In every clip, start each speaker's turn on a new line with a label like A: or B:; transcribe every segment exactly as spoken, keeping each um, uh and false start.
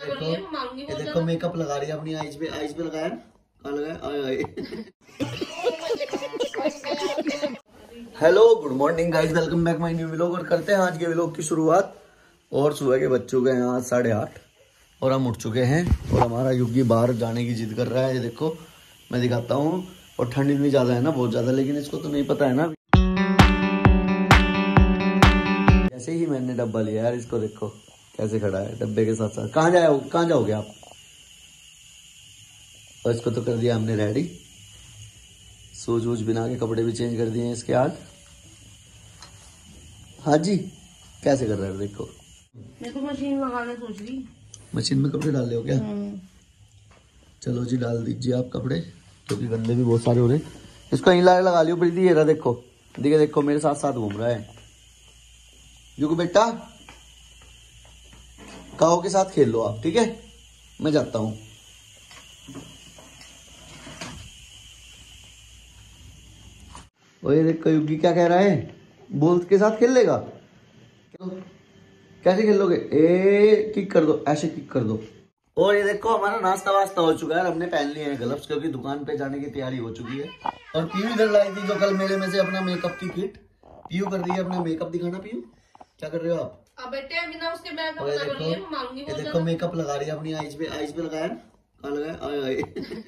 A: देखो ये देखो मेकअप लगा रही है अपनी आईज पे, आईज पे लगाया ना, कहाँ लगाया? आए hello good morning guys, welcome back my new vlog. और करते हैं आज के व्लॉग की शुरुआत। और सुबह के बज चुके हैं आज साढ़े आठ और हम उठ चुके हैं और हमारा युगी बाहर जाने की जिद कर रहा है। ये देखो मैं दिखाता हूँ। और ठंड इतनी ज्यादा है ना, बहुत ज्यादा, लेकिन इसको तो नहीं पता है ना। जैसे ही मैंने डब्बा लिया यार, इसको देखो कैसे खड़ा है डब्बे के साथ साथ। कहाँ जाओ कहाँ जाओगे आप? और इसको तो कर दिया हमने रेडी, सूज वूज बिना के, कपड़े भी चेंज कर दिए हैं इसके आज। हाँ जी, कैसे कर रहे हो? देखो
B: मैं तो मशीन लगाने सोच रही।
A: मशीन में कपड़े डाल रहे हो क्या? चलो जी डाल दीजिए आप कपड़े, क्योंकि गंदे भी बहुत सारे हो रहे हैं। इसको यहीं ला लगा लियो प्रीति। ये रहा देखो, देखिए देखो मेरे साथ साथ घूम रहा है। युगु बेटा काओ के साथ खेल लो आप, ठीक है? मैं जाता हूँ। और ये देखो युगी क्या कह रहा है, बोल के साथ खेल लेगा। कैसे खेल लोगे? ए किक कर दो, ऐसे किक कर दो। और ये देखो हमारा नाश्ता वास्ता हो चुका है। हमने पहन लिए हैं ग्लव्स, क्योंकि दुकान पे जाने की तैयारी हो चुकी है। और पीयू इधर लाई थी जो कल मेरे में से अपना मेकअप की किट। पीयू कर रही है अपना मेकअप। दिखाना पीयू, क्या कर रहे हो आप?
B: अब बेटे बिना उसके मैं
A: और ये देखो ये देखो मेकअप लगा रही है अपनी आईज पे, आईज पे लगाया ना, कहाँ लगाया? आए आए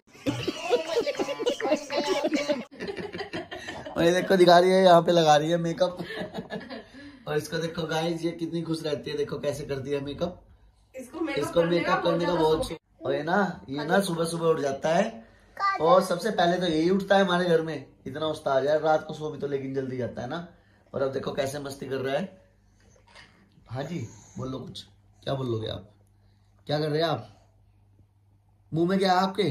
A: और ये देखो दिखा रही है, यहाँ पे लगा रही है मेकअप। और इसको देखो गाइस, ये कितनी खुश रहती है, देखो कैसे करती है मेकअप।
B: इसको मेकअप
A: इसको मेकअप करने का बहुत शौक। और ये ना ये ना सुबह सुबह उठ जाता है, और सबसे पहले तो यही उठता है हमारे घर में। इतना उस्ताद है, रात को सो भी तो लेकिन जल्दी जाता है ना। और अब देखो कैसे मस्ती कर रहा है। हाँ जी बोलो कुछ, क्या बोलोगे आप? क्या कर रहे हैं आप? मुंह में क्या है आपके?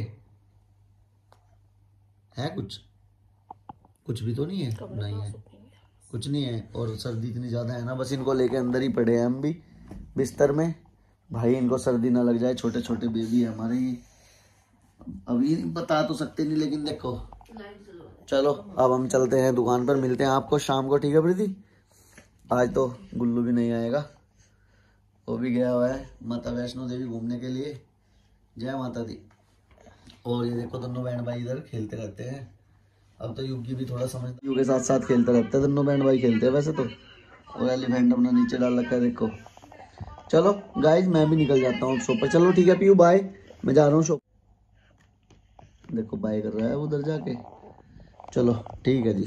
A: है कुछ? कुछ भी तो नहीं है? नहीं है, कुछ नहीं है। और सर्दी इतनी ज्यादा है ना, बस इनको लेके अंदर ही पड़े हैं हम भी बिस्तर में। भाई इनको सर्दी ना लग जाए, छोटे छोटे बेबी है हमारे। अभी बता तो सकते नहीं, लेकिन देखो। चलो अब हम चलते हैं दुकान पर, मिलते हैं आपको शाम को, ठीक है प्रीति? आज तो गुल्लू भी नहीं आएगा, वो भी गया हुआ है माता वैष्णो देवी घूमने के लिए। जय माता दी। और ये देखो दोनों बहन भाई इधर खेलते रहते हैं। अब तो युगी भी थोड़ा समझ, युग के साथ साथ खेलते रहते हैं, दोनों बहन भाई खेलते हैं वैसे तो। और एलिफेंट अपना नीचे डाल रखा है देखो। चलो गाइज मैं भी निकल जाता हूँ शॉप पर। चलो ठीक है पीयू बाय, मैं जा रहा हूँ शॉप। देखो बाय कर रहा है उधर जाके। चलो ठीक है जी।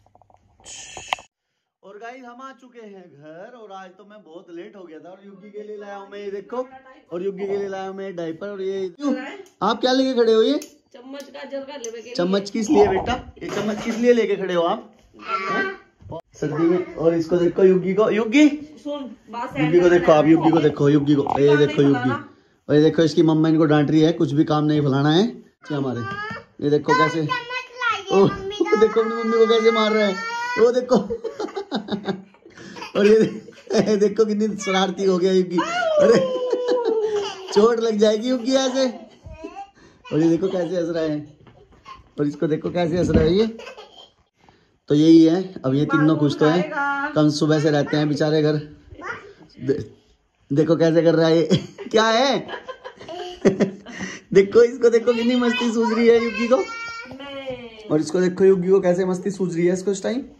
A: और गाइस हम आ चुके हैं घर, और आज तो मैं बहुत लेट हो गया था। और युगी के लिए लाया हूँ मैं ये देखो, और युगी के लिए लाया हूँ मैं डायपर। और ये आप क्या लेके खड़े हो? ये
B: चम्मच का जलका लेवे के
A: चम्मच किस लिए बेटा? ये चम्मच किस लिए लेके खड़े हो आप सर्दी में? और इसको देखो युगी को, युगी
B: सुन बात
A: युगी को देखो आप, युगी को देखो, युगी को, ये देखो युगी। और ये देखो इसकी मम्मा इनको डांट रही है, कुछ भी काम नहीं फैलाना है हमारे। ये देखो कैसे, ओ देखो अपनी मम्मी को कैसे मार रहा है, वो देखो। और ये देखो कितनी शरारती हो गया युगी। अरे चोट लग जाएगी युगी ऐसे। और ये देखो कैसे हंस रहा है, और इसको देखो कैसे हंस रहा है ये। तो यही है, अब ये तीनों खुश तो है, कम सुबह से रहते हैं बेचारे घर। दे, देखो कैसे कर रहा है ये। क्या है? देखो इसको देखो कितनी मस्ती सूझ रही है युगी को। और इसको देखो युगी को कैसे मस्ती सूझ रही है इसको इस टाइम।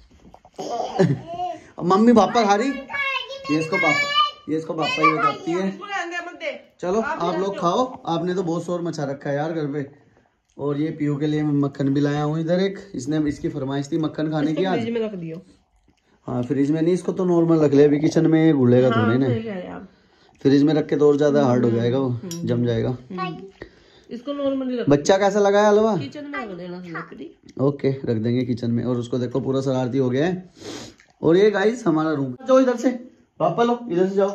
A: मम्मी पापा खा रही, ये इसको पापा ये इसको पापा ही बताती है। चलो आप लोग खाओ, आपने तो बहुत शोर मचा रखा है यार घर पे। और ये पीयू के लिए मैं मक्खन भी लाया हूँ इधर एक, इसने इसकी फरमाइश थी मक्खन खाने की आज।
B: फ्रिज में रख दियो।
A: हाँ फ्रिज में नहीं, इसको तो नॉर्मल रख ले, अभी किचन में घुलेगा
B: हाँ,
A: थोड़ी ना। फ्रिज में रख के तो और ज्यादा हार्ड हो जाएगा, वो जम जाएगा।
B: इसको नॉर्मली रख।
A: बच्चा कैसा लगा है हलवा?
B: किचन में रख देना।
A: ओके रख देंगे किचन में। और उसको देखो पूरा शरारती हो गया है। और ये गाइस हमारा रूम। जाओ इधर से, पापा लो इधर से जाओ।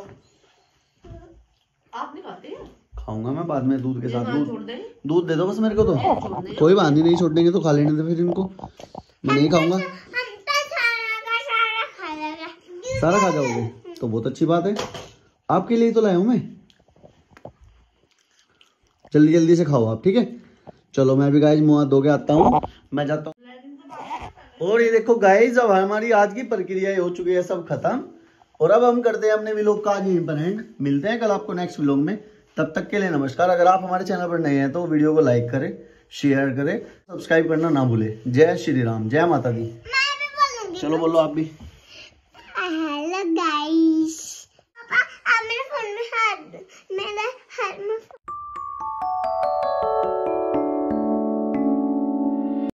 B: आप नहीं खाते हैं? खाऊंगा
A: मैं बाद में दूध के साथ। दूध दूध दे दो बस मेरे को तो। कोई बात नहीं, नहीं छोड़ देंगे तो खा लेने दे फिर इनको। मैं नहीं खाऊंगा। सारा खा जाओगे तो बहुत अच्छी बात है, आपके लिए तो लाया हूं मैं। जल्दी जल्दी से खाओ आप, ठीक है? चलो मैं भी गाइस मुंह हाथ धो के आता हूँ, मैं जाता हूँ। और ये देखो गाइस अब हमारी आज की प्रक्रिया हो चुकी है सब खत्म। और अब हम करते हैं अपने व्लॉग का आज यहीं पर एंड। मिलते हैं कल आपको नेक्स्ट व्लॉग में। तब तक के लिए नमस्कार। अगर आप हमारे चैनल पर नए हैं तो वीडियो को लाइक करें, शेयर करें, सब्सक्राइब करना ना भूले। जय श्री राम, जय माता दी। चलो बोलो आप भी।
C: हेलो गाइस, पापा आप मेरे फोन में हाथ मेरा हाथ